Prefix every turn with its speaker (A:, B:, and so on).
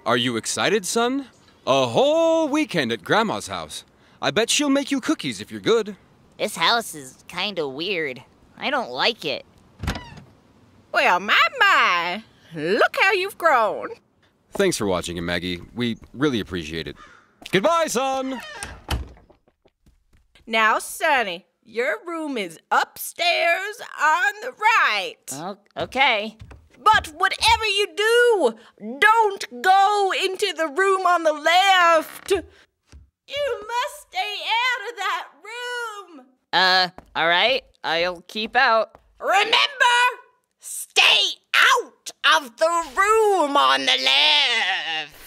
A: Are you excited, son? A whole weekend at Grandma's house. I bet she'll make you cookies if you're good.
B: This house is kinda weird. I don't like it.
C: Well, my, look how you've grown.
A: Thanks for watching, Maggie. We really appreciate it. Goodbye, son!
C: Now, Sonny, your room is upstairs on the right.
B: Oh, okay.
C: But whatever you do, don't go into the room on the left. You must stay out of that room.
B: Alright. I'll keep out.
C: Remember, stay out of the room on the left.